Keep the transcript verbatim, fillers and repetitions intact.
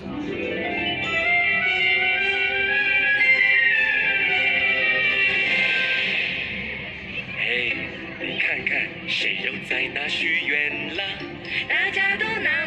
嘿，你看看，谁又在那许愿啦？ 大家都拿